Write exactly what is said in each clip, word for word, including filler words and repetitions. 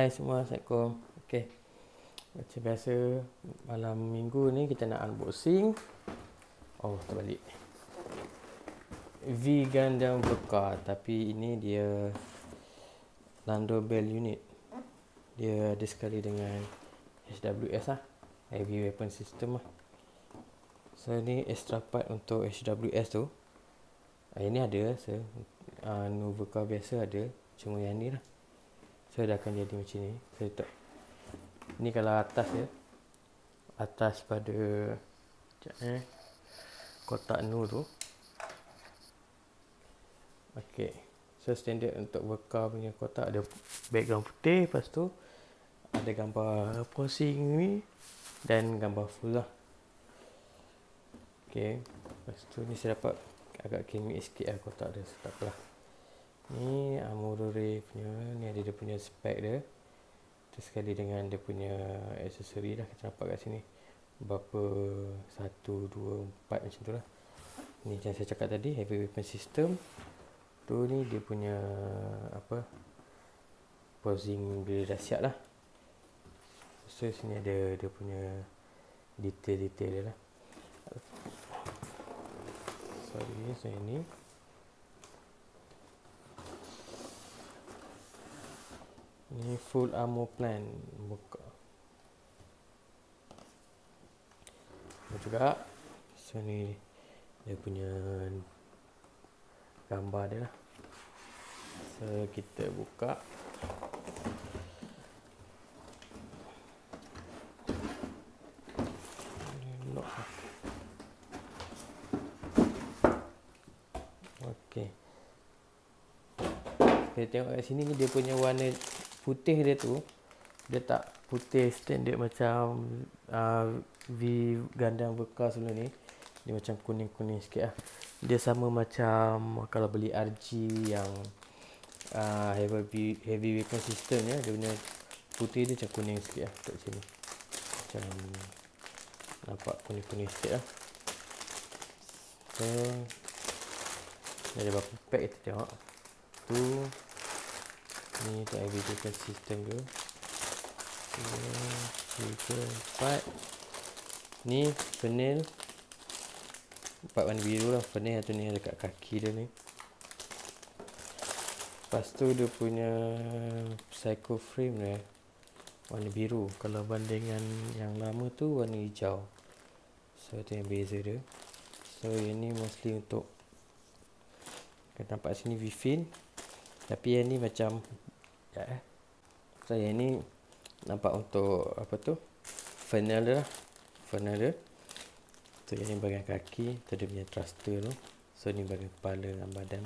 Hai semua, Assalamualaikum. Okay, macam biasa malam minggu ni kita nak unboxing. Oh, terbalik. V Gundam Bekar, tapi ini dia Lando Bell unit. Dia ada sekali dengan H W S lah, Heavy Weapon System lah. So ni extra part untuk H W S tu. Ini ada, so uh, Nova Car biasa ada, cuma yang ni lah. So dah akan jadi macam ni. So letak ni kalau atas ya, atas pada sekejap eh kotak nu tu. Okey, so standard untuk bekal punya kotak ada background putih, lepas tu ada gambar posing ni dan gambar full lah. Okey, lepas tu ni saya dapat agak kimik sikit lah kotak dia, so tak apalah. Ni Amurore punya, ni ada dia punya spek dia. Terus sekali dengan dia punya aksesori lah, kita nampak kat sini berapa satu, dua, empat macam tu lah. Ni yang saya cakap tadi, Heavy Weapon System. Tu ni dia punya apa, posing bila dah siap lah. So sini ada dia punya detail-detail dia lah. Sorry, saya ni Ni full armor plan buka. Ini juga. So ni dia punya gambar dia lah. So kita buka. Okey. Kita tengok kat sini ni dia punya warna putih dia tu, dia tak putih standard macam uh, V Gundam Bekar sebelum ni. Dia macam kuning-kuning sikit lah. Dia sama macam kalau beli R G yang uh, heavy, heavy weapon system ya, dia punya putih dia macam kuning sikit lah kat sini. Macam nampak kuning-kuning sikit lah. So ada berapa pack kita tengok. Tu ni untuk heavy weapon system tu. tiga, empat. Ni panel empat warna biru lah. Panel tu ni dekat kaki dia ni. Lepas tu dia punya psycho frame dia warna biru. Kalau bandingan yang lama tu warna hijau. So tu yang beza dia. So yang ni mostly untuk, kita nampak sini V-fin. Tapi yang ni macam ya eh. So yang ni nampak untuk apa tu, funnel dia lah. Funnel dia. So yang ni bahagian kaki, tu dia punya thruster tu. So ni bahagian kepala dan badan.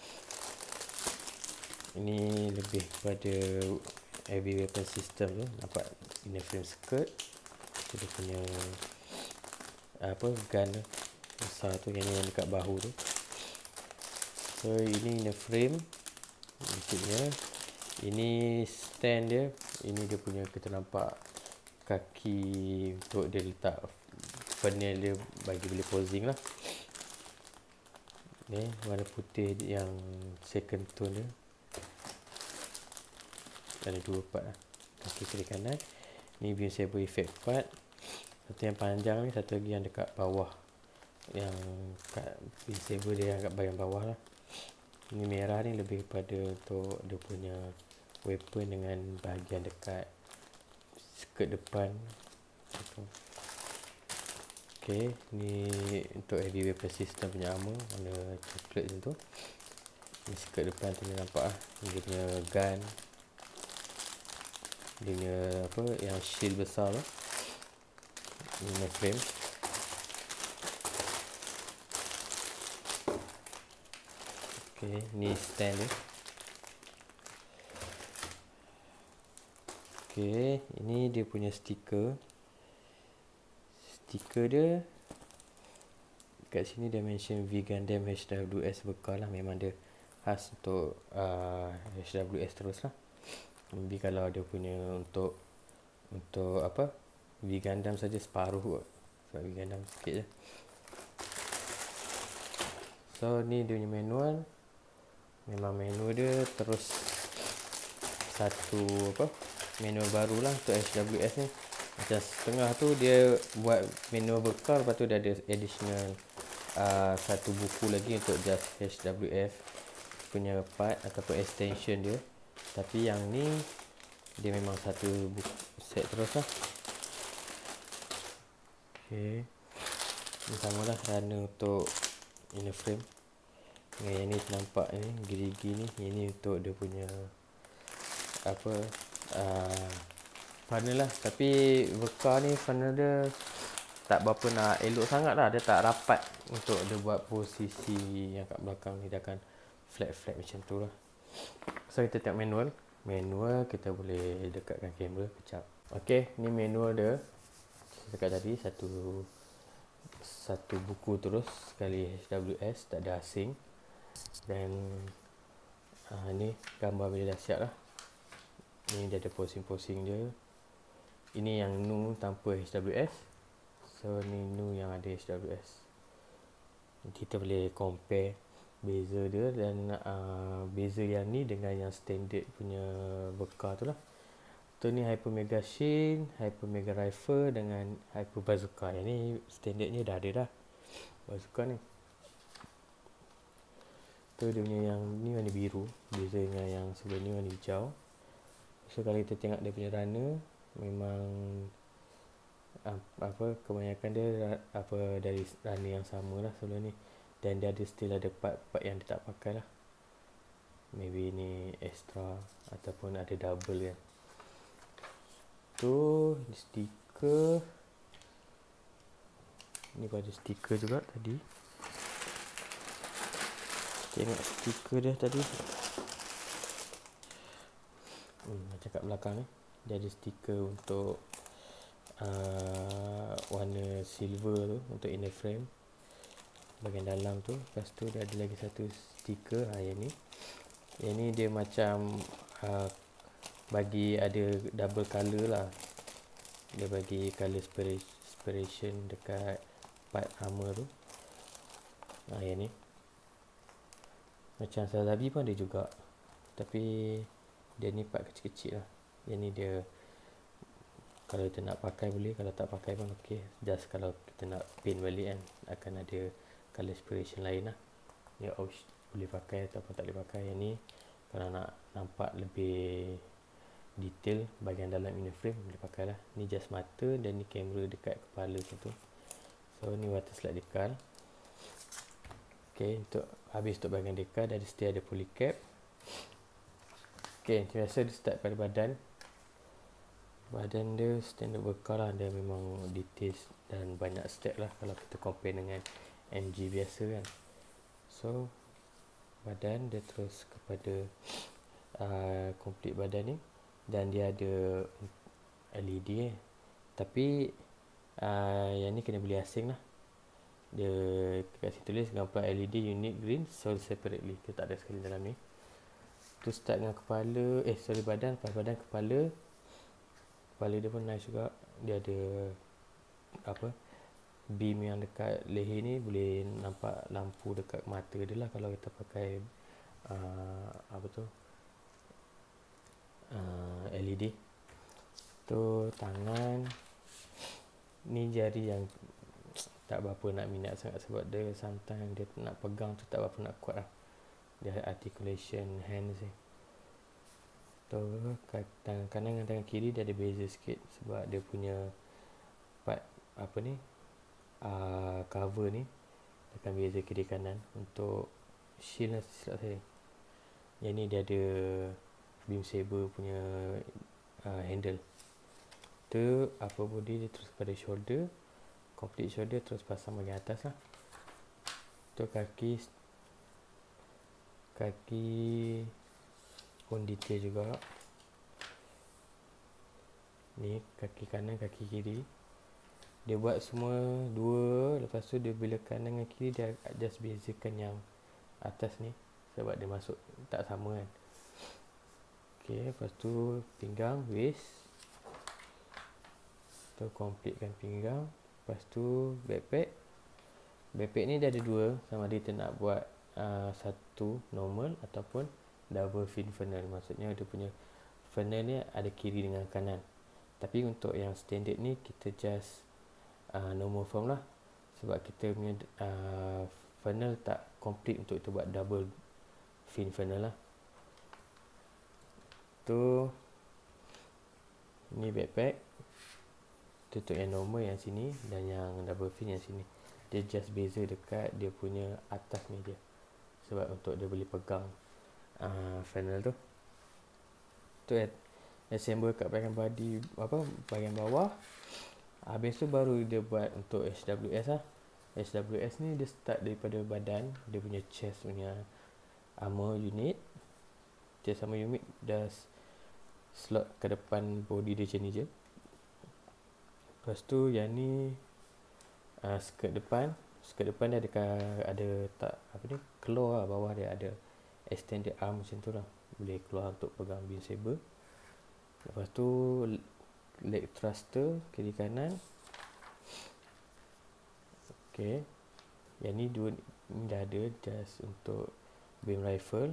Ini lebih kepada heavy weapon system tu. Nampak inner frame skirt. So dia punya apa, gun besar tu, yang ni yang dekat bahu tu. So ini inner frame maksudnya. Ini stand dia. Ini dia punya, kita nampak kaki untuk dia letak funnel dia bagi boleh posing lah. Ni warna putih yang second tone dia. Ada dua part lah, kaki kiri kanan. Ni beam saber effect part. Satu yang panjang ni, satu lagi yang dekat bawah. Yang kat beam saber dia agak bahagian bawah lah. Ini merah ni lebih kepada untuk dia punya weapon dengan bahagian dekat skirt depan. Okey, ni untuk heavy weapon system punya armor warna coklat macam tu. Ni skirt depan tu ni nampak lah. Dia punya gun. Dia punya apa, yang shield besar tu. Ini frame. Okay, ni stand dia. Okay, ini dia punya stiker. Stiker dia kat sini dia mention V Gundam H W S Bekar lah. Memang dia khas untuk uh, H W S terus lah. Maybe kalau dia punya untuk untuk apa, V Gundam saja separuh kot. So V Gundam sikit je. So ni dia punya manual. Memang menu dia terus satu apa, manual baru lah untuk H W S ni. Macam setengah tu dia buat manual bekal, lepas tu dia ada additional uh, satu buku lagi untuk just H W S punya part ataupun extension dia. Tapi yang ni dia memang satu buku set terus lah. Okay, ni sama lah runner untuk inner frame. Yang ni nampak ni gerigi ni, ini untuk dia punya apa uh, funnel lah. Tapi bekal ni funnel dia tak berapa nak elok sangat lah. Dia tak rapat untuk dia buat posisi yang kat belakang ni. Dia akan flat-flat macam tu lah. So kita tengok manual. Manual kita boleh dekatkan kamera kejap. Ok, ni manual dia. Saya cakap tadi satu Satu buku terus sekali H W S, tak ada asing. Dan uh, ni gambar bila dah siap lah. Ni dia ada posing-posing dia. Ini yang nu tanpa H W S. So ni nu yang ada H W S. Kita boleh compare beza dia dan uh, beza yang ni dengan yang standard punya bekal tu lah. Tu ni Hyper Mega Shin, Hyper Mega Rifle dengan Hyper Bazooka. Yang ni standardnya dah ada dah, bazooka ni. Tu dia punya yang ni warna biru, beza dengan yang sebelum ni warna hijau. So kalau kita tengok dia punya runner, memang apa kebanyakan dia apa dari runner yang sama lah sebelum ni. Dan dia ada still ada part-part yang dia tak pakai lah. Maybe ni extra ataupun ada double kan. Tu stiker. Ni pun ada stiker juga tadi. Tengok stiker dia tadi. Hmm, macam kat belakang ni. Dia ada stiker untuk uh, warna silver tu untuk inner frame bahagian dalam tu. Lepas tu dia ada lagi satu stiker ha, yang ni. Yang ni dia macam uh, bagi ada double color lah. Dia bagi color inspiration dekat part armor tu. Ha, yang ni macam Salabi pun ada juga, tapi dia ni part kecil-kecil lah. Yang ni dia kalau kita nak pakai boleh, kalau tak pakai pun ok. Just kalau kita nak paint balik kan, akan ada color inspiration lain lah. Dia option boleh pakai ataupun tak boleh pakai. Yang ni kalau nak nampak lebih detail bahagian dalam inner frame boleh pakai lah. Ni just mata dan ni kamera dekat kepala macam tu. So ni water slide decal. Ok, untuk habis untuk bahagian decal, dia ada still ada polycap. Ok, macam biasa dia start pada badan. Badan dia standard bekal lah. Dia memang details dan banyak step lah kalau kita compare dengan M G biasa kan. So badan dia terus kepada uh, complete badan ni. Dan dia ada L E D eh. Tapi uh, yang ni kena beli asing lah. Dia kat sini tulis gambar L E D unique green sold separately. Dia tak ada sekali dalam ni. Tu start dengan kepala, eh sorry badan, lepas badan kepala. Kepala dia pun nice juga. Dia ada apa beam yang dekat leher ni, boleh nampak lampu dekat mata dia lah kalau kita pakai uh, apa tu uh, L E D. Tu tangan. Ni jari yang tak berapa nak minat sangat sebab dia sometimes dia nak pegang tu tak berapa nak kuat lah. Dia articulation hands ni. Tu tangan kanan dengan tangan kiri dia ada beza sikit sebab dia punya part apa ni uh, cover ni akan beza kiri kanan. Untuk shield lah silap saya. Yang ni dia ada beam saber punya uh, handle. Tu upper body dia terus pada shoulder. Complete shoulder terus pasang bahagian atas lah. Tu kaki. Kaki pun detail juga. Ni kaki kanan, kaki kiri. Dia buat semua dua. Lepas tu dia bila kanan dengan kiri dia just bezakan yang atas ni sebab dia masuk tak sama kan. Ok, lepas tu pinggang, waist. Tu completekan pinggang. Lepas tu backpack. Backpack ni dia ada dua, sama ada kita nak buat uh, satu normal ataupun double fin funnel. Maksudnya dia punya funnel ni ada kiri dengan kanan. Tapi untuk yang standard ni kita just uh, normal form lah. Sebab kita punya uh, funnel tak complete untuk kita buat double fin funnel lah. Tu ni backpack. Tutup yang normal yang sini dan yang double fin yang sini. Dia just beza dekat dia punya atas ni dia. Sebab untuk dia boleh pegang uh, funnel tu. Tu assemble kat bahagian body, apa, bahagian bawah. Habis tu baru dia buat untuk H W S lah. H W S ni dia start daripada badan, dia punya chest punya armor unit. Chest armor unit dah slot ke depan body dia macam ni je. Lepas tu yang ni uh, skirt depan. Skirt depan dia ada, ada tak apa ni, claw lah, bawah dia ada extended arm macam tu lah. Boleh keluar untuk pegang beam saber. Lepas tu leg thruster kiri kanan. Okay. Yang ni dua ni dah ada just untuk beam rifle.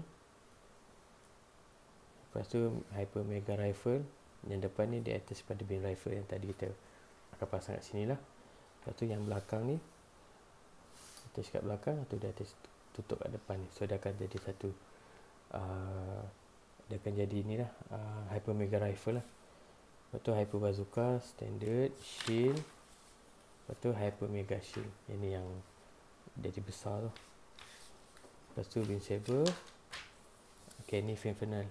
Lepas tu hyper mega rifle. Yang depan ni dia attach pada beam rifle yang tadi kita akan pasang kat sini lah. Lepas tu yang belakang ni attach kat belakang atau dia attach tutup kat depan ni. So dia akan jadi satu uh, dia akan jadi ni lah, uh, hyper mega rifle lah. Lepas tu hyper bazooka standard shield. Lepas tu hyper mega shield. Ini yang jadi besar tu. Lepas tu beam saber. Okay, ni fin funnel.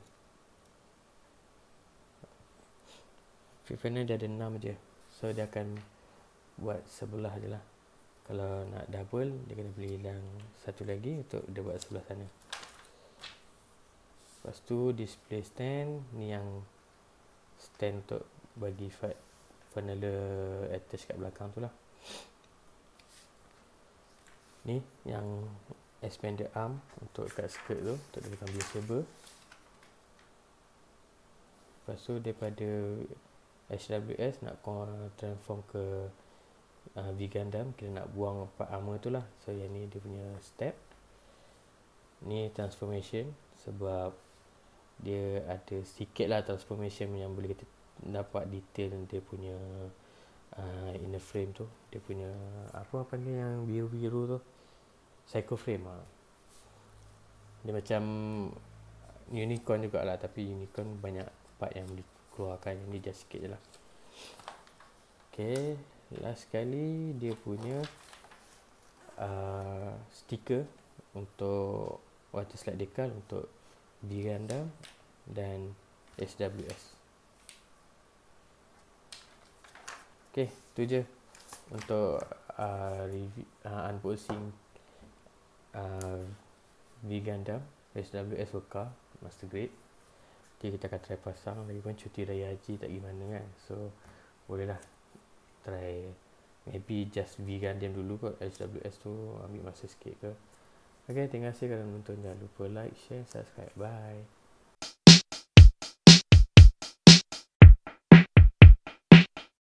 Fin funnel dia ada enam je. So dia akan buat sebelah je lah. Kalau nak double, dia kena beli yang satu lagi untuk dia buat sebelah sana. Lepas tu display stand. Ni yang stand untuk bagi funnel attach kat belakang tu lah. Ni yang expanded arm untuk kat skirt tu, untuk dia pegang beam saber. Lepas tu daripada H W S nak transform ke uh, V Gundam, kita nak buang part armor tu lah. So yang ni dia punya step. Ni transformation, sebab dia ada sikit lah transformation yang boleh kita dapat detail dia punya uh, inner frame tu. Dia punya apa apa ni yang biru-biru tu, psycho frame lah. Dia macam unicorn jugalah, tapi unicorn banyak part yang boleh keluarkan. Ini just sikit je lah. Okay, last sekali dia punya uh, stiker untuk water slide decal untuk V Gundam dan H W S. Okay, tu je untuk uh, review, uh, unboxing uh, V Gundam H W S Worka Master Grade. Okay, kita akan try pasang. Lagi pun cuti raya haji tak gimana kan. So bolehlah try maybe just V Gundam dulu kot. H W S tu ambil masa sikit ke. Okay, terima kasih kerana menonton. Jangan lupa like, share, subscribe. Bye.